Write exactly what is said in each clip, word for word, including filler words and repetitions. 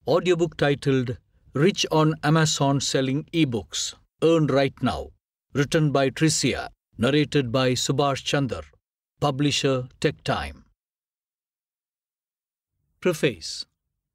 Audiobook titled Rich on Amazon Selling Ebooks. Earn Right Now. Written by Trizia. Narrated by Subhash Chander. Publisher Tektime. Preface.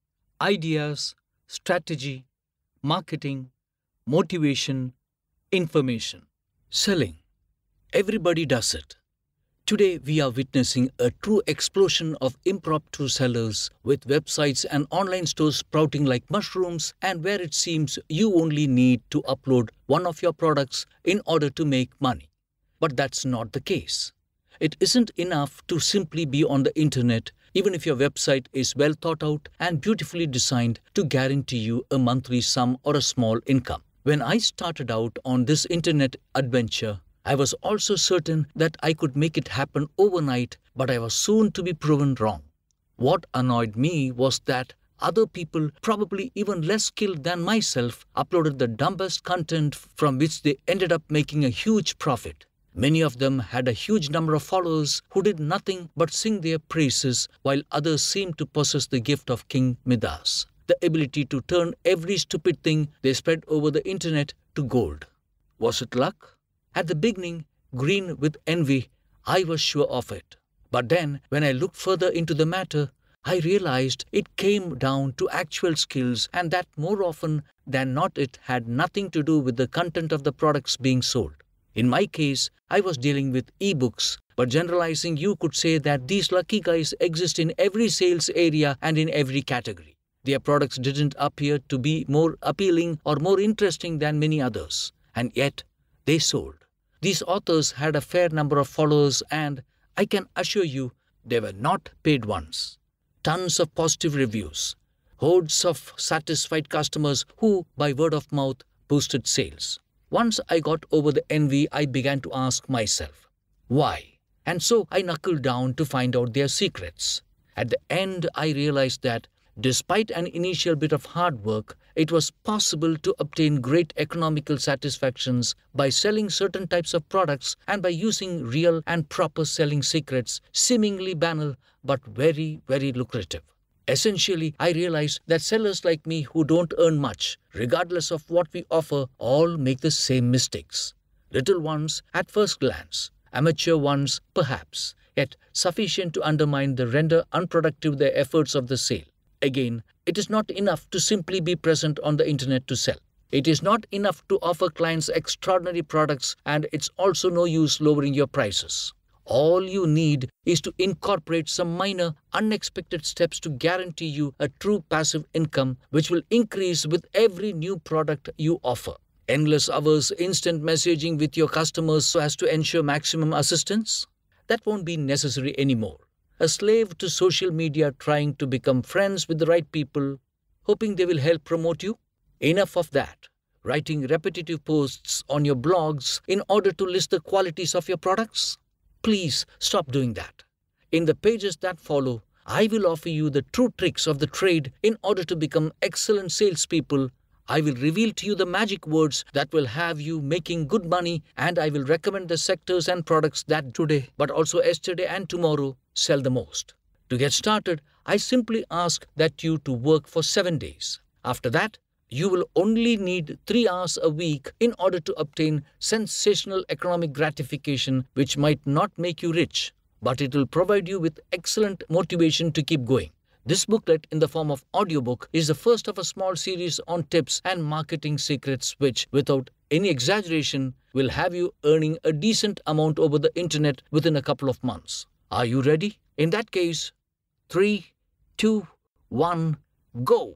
Ideas, strategy, marketing, motivation, information. Selling. Everybody does it. Today we are witnessing a true explosion of impromptu sellers with websites and online stores sprouting like mushrooms, and where it seems you only need to upload one of your products in order to make money. But that's not the case. It isn't enough to simply be on the internet, even if your website is well thought out and beautifully designed to guarantee you a monthly sum or a small income. When I started out on this internet adventure, I was also certain that I could make it happen overnight, but I was soon to be proven wrong. What annoyed me was that other people, probably even less skilled than myself, uploaded the dumbest content from which they ended up making a huge profit. Many of them had a huge number of followers who did nothing but sing their praises, while others seemed to possess the gift of King Midas, the ability to turn every stupid thing they spread over the internet to gold. Was it luck? At the beginning, green with envy, I was sure of it. But then, when I looked further into the matter, I realized it came down to actual skills, and that more often than not it had nothing to do with the content of the products being sold. In my case, I was dealing with ebooks, but generalizing, you could say that these lucky guys exist in every sales area and in every category. Their products didn't appear to be more appealing or more interesting than many others, and yet they sold. These authors had a fair number of followers, and I can assure you they were not paid ones. Tons of positive reviews, hordes of satisfied customers who, by word of mouth, boosted sales. Once I got over the envy, I began to ask myself, why? And so I knuckled down to find out their secrets. At the end, I realized that despite an initial bit of hard work, it was possible to obtain great economical satisfactions by selling certain types of products and by using real and proper selling secrets, seemingly banal but very, very lucrative. Essentially, I realized that sellers like me who don't earn much, regardless of what we offer, all make the same mistakes. Little ones at first glance, amateur ones perhaps, yet sufficient to undermine the render unproductive the efforts of the sale. Again, it is not enough to simply be present on the internet to sell. It is not enough to offer clients extraordinary products, and it's also no use lowering your prices. All you need is to incorporate some minor, unexpected steps to guarantee you a true passive income which will increase with every new product you offer. Endless hours instant messaging with your customers so as to ensure maximum assistance? That won't be necessary anymore. A slave to social media trying to become friends with the right people, hoping they will help promote you? Enough of that. Writing repetitive posts on your blogs in order to list the qualities of your products? Please stop doing that. In the pages that follow, I will offer you the true tricks of the trade in order to become excellent salespeople. I will reveal to you the magic words that will have you making good money, and I will recommend the sectors and products that today, but also yesterday and tomorrow, sell the most. To get started, I simply ask that you to work for seven days. After that, you will only need three hours a week in order to obtain sensational economic gratification, which might not make you rich, but it will provide you with excellent motivation to keep going. This booklet in the form of audiobook is the first of a small series on tips and marketing secrets which, without any exaggeration, will have you earning a decent amount over the internet within a couple of months. Are you ready? In that case, three, two, one, go!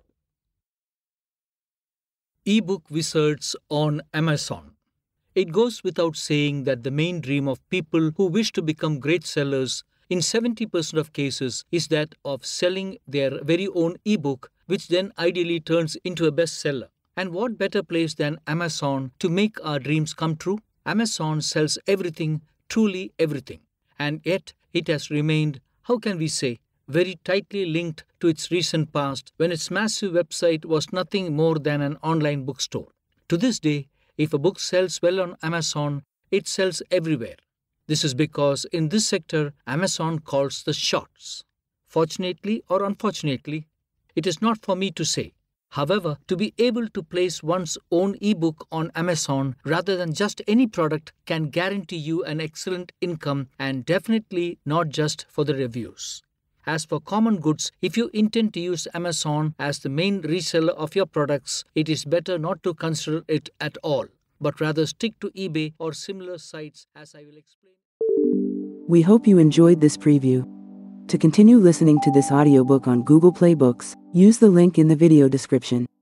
Ebook wizards on Amazon. It goes without saying that the main dream of people who wish to become great sellers in seventy percent of cases is that of selling their very own ebook, which then ideally turns into a bestseller. And what better place than Amazon to make our dreams come true? Amazon sells everything, truly everything. And yet it has remained, how can we say, very tightly linked to its recent past when its massive website was nothing more than an online bookstore. To this day, if a book sells well on Amazon, it sells everywhere. This is because in this sector, Amazon calls the shots. Fortunately or unfortunately, it is not for me to say. However, to be able to place one's own ebook on Amazon rather than just any product can guarantee you an excellent income, and definitely not just for the reviews. As for common goods, if you intend to use Amazon as the main reseller of your products, it is better not to consider it at all, but rather stick to eBay or similar sites, as I will explain. We hope you enjoyed this preview. To continue listening to this audiobook on Google Play Books, use the link in the video description.